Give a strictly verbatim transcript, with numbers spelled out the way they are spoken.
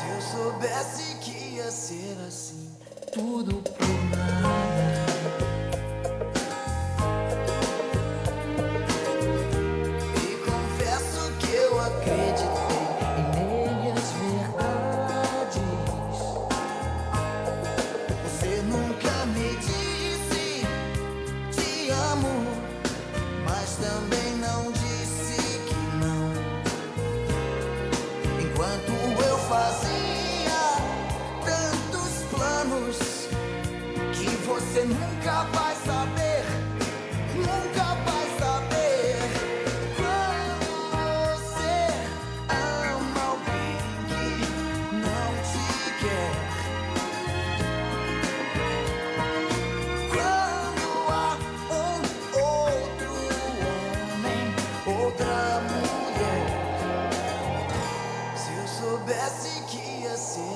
eu soubesse que ia ser assim, tudo por nada. E confesso que eu acreditei em meias verdades. Você nunca me disse te amo, mas também não disse que não. Enquanto eu fazia tantos planos que você nunca vai saber, nunca vai saber. Quando você ama alguém que não te quer, quando há um outro homem, outra mulher. Se eu soubesse que ia ser